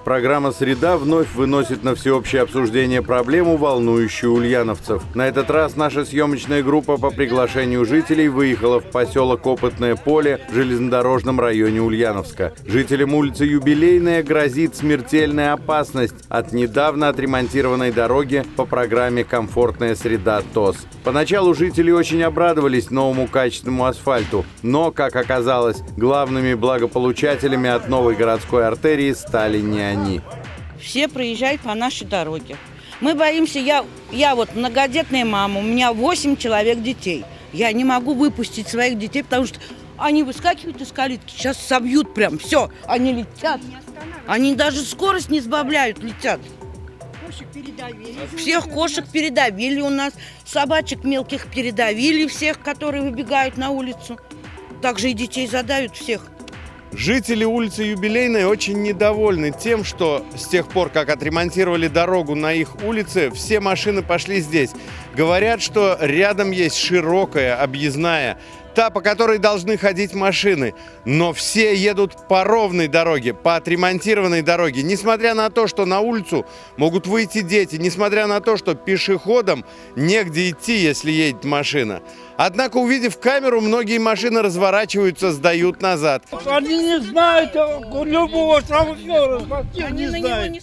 Программа «Среда» вновь выносит на всеобщее обсуждение проблему, волнующую ульяновцев. На этот раз наша съемочная группа по приглашению жителей выехала в поселок Опытное поле в железнодорожном районе Ульяновска. Жителям улицы Юбилейная грозит смертельная опасность от недавно отремонтированной дороги по программе «Комфортная среда ТОС». Поначалу жители очень обрадовались новому качественному асфальту, но, как оказалось, главными благополучателями от новой городской артерии стали не они. Все проезжают по нашей дороге. Мы боимся, я вот многодетная мама, у меня 8 человек детей. Я не могу выпустить своих детей, потому что они выскакивают из калитки, сейчас собьют прям, все, они летят. Они даже скорость не сбавляют, летят. Кошек передавили. Всех кошек передавили у нас, собачек мелких передавили всех, которые выбегают на улицу. Также и детей задавят всех. Жители улицы Юбилейной очень недовольны тем, что с тех пор, как отремонтировали дорогу на их улице, все машины пошли здесь. Говорят, что рядом есть широкая, объездная, та, по которой должны ходить машины. Но все едут по ровной дороге, по отремонтированной дороге. Несмотря на то, что на улицу могут выйти дети, несмотря на то, что пешеходам негде идти, если едет машина. Однако, увидев камеру, многие машины разворачиваются, сдают назад. Они не знают любого шофера, они не знают.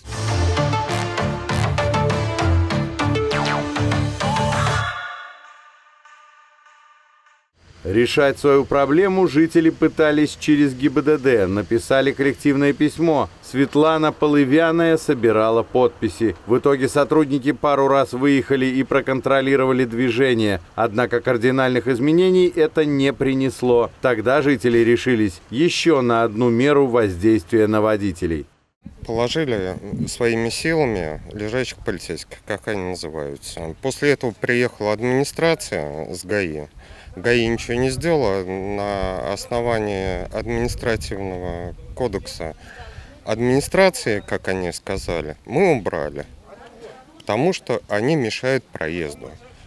Решать свою проблему жители пытались через ГИБДД, написали коллективное письмо. Светлана Полывяная собирала подписи. В итоге сотрудники пару раз выехали и проконтролировали движение. Однако кардинальных изменений это не принесло. Тогда жители решились еще на одну меру воздействия на водителей. Положили своими силами лежачих полицейских, как они называются. После этого приехала администрация с ГАИ. ГАИ ничего не сделала. На основании административного кодекса администрации, как они сказали, мы убрали, потому что они мешают проезду.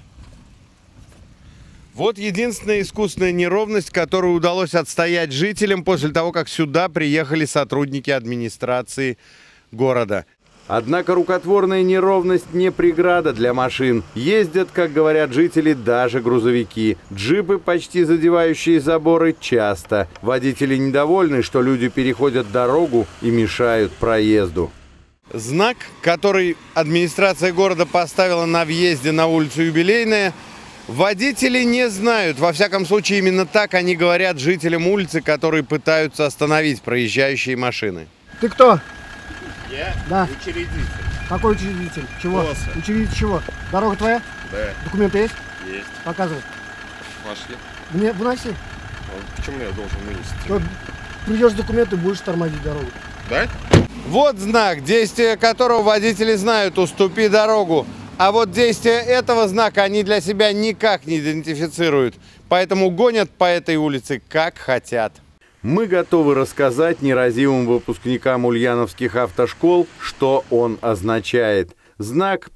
Вот единственная искусственная неровность, которую удалось отстоять жителям после того, как сюда приехали сотрудники администрации города. Однако рукотворная неровность не преграда для машин. Ездят, как говорят жители, даже грузовики. Джипы, почти задевающие заборы, часто. Водители недовольны, что люди переходят дорогу и мешают проезду. Знак, который администрация города поставила на въезде на улицу Юбилейная, водители не знают. Во всяком случае, именно так они говорят жителям улицы, которые пытаются остановить проезжающие машины. Ты кто? Я учредитель. Какой учредитель? Чего? ТОСа. Учредитель чего? Дорога твоя? Да. Документы есть? Есть. Показывай. Пошли. Мне выноси. Почему я должен вынести? Вот придешь документы, будешь тормозить дорогу. Да? Вот знак, действия которого водители знают: уступи дорогу. А вот действия этого знака они для себя никак не идентифицируют. Поэтому гонят по этой улице как хотят. Мы готовы рассказать неразивым выпускникам ульяновских автошкол, что он означает. Знак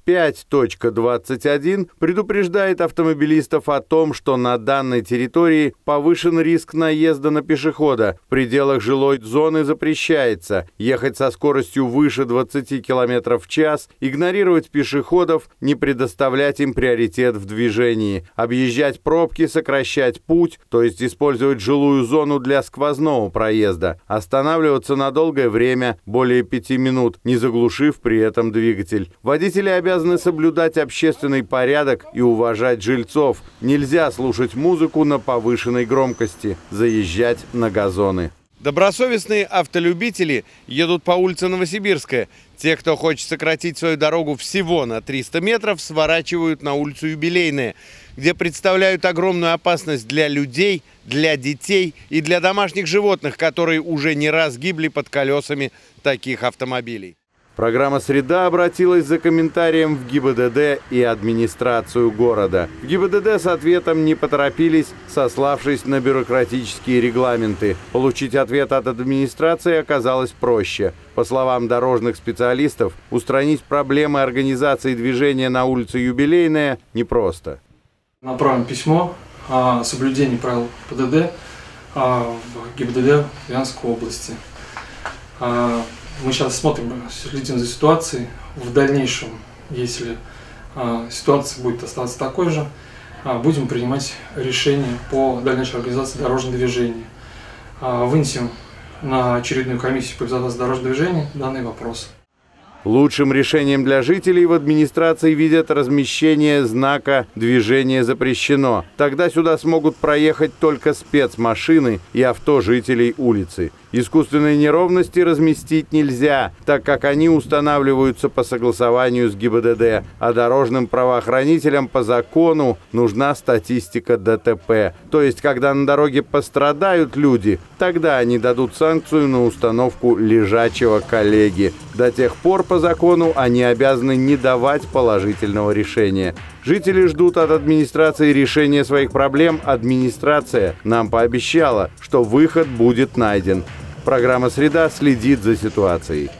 5.21 предупреждает автомобилистов о том, что на данной территории повышен риск наезда на пешехода. В пределах жилой зоны запрещается ехать со скоростью выше 20 км в час, игнорировать пешеходов, не предоставлять им приоритет в движении, объезжать пробки, сокращать путь, то есть использовать жилую зону для сквозного проезда, останавливаться на долгое время, более 5 минут, не заглушив при этом двигатель. Водители обязаны соблюдать общественный порядок и уважать жильцов. Нельзя слушать музыку на повышенной громкости, заезжать на газоны. Добросовестные автолюбители едут по улице Новосибирская. Те, кто хочет сократить свою дорогу всего на 300 метров, сворачивают на улицу Юбилейная, где представляют огромную опасность для людей, для детей и для домашних животных, которые уже не раз гибли под колесами таких автомобилей. Программа «Среда» обратилась за комментарием в ГИБДД и администрацию города. В ГИБДД с ответом не поторопились, сославшись на бюрократические регламенты. Получить ответ от администрации оказалось проще. По словам дорожных специалистов, устранить проблемы организации движения на улице Юбилейная непросто. Направим письмо о соблюдении правил ПДД в ГИБДД Ульяновской области. Мы сейчас смотрим, следим за ситуацией. В дальнейшем, если ситуация будет оставаться такой же, будем принимать решения по дальнейшей организации дорожного движения. Вынесем на очередную комиссию по безопасности дорожного движения данный вопрос. Лучшим решением для жителей в администрации видят размещение знака «Движение запрещено». Тогда сюда смогут проехать только спецмашины и авто жителей улицы. Искусственные неровности разместить нельзя, так как они устанавливаются по согласованию с ГИБДД, а дорожным правоохранителям по закону нужна статистика ДТП. То есть, когда на дороге пострадают люди, тогда они дадут санкцию на установку лежачего коллеги. До тех пор по закону они обязаны не давать положительного решения. Жители ждут от администрации решения своих проблем. Администрация нам пообещала, что выход будет найден. Программа «Среда» следит за ситуацией.